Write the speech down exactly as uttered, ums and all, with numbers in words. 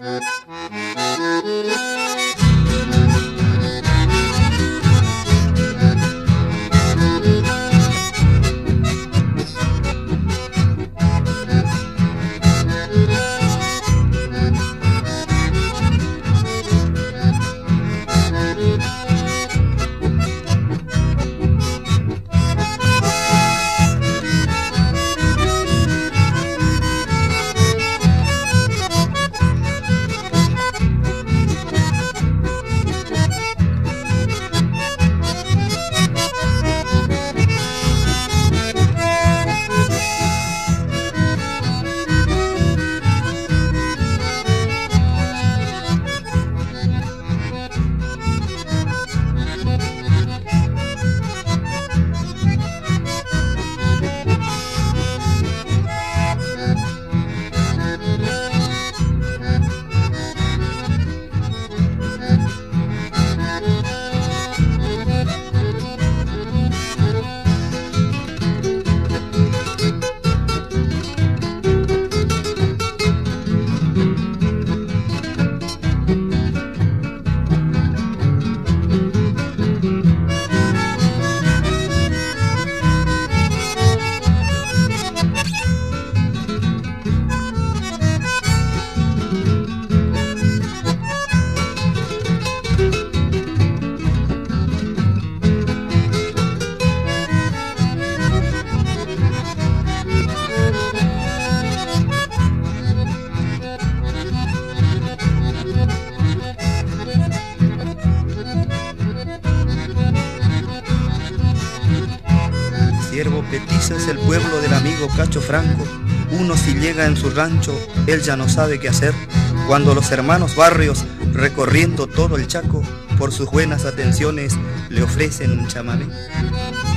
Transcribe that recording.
Siervo petizo es el pueblo del amigo Cacho Franco. Uno si llega en su rancho, él ya no sabe qué hacer. Cuando los hermanos Barrios, recorriendo todo el Chaco, por sus buenas atenciones le ofrecen un chamamé.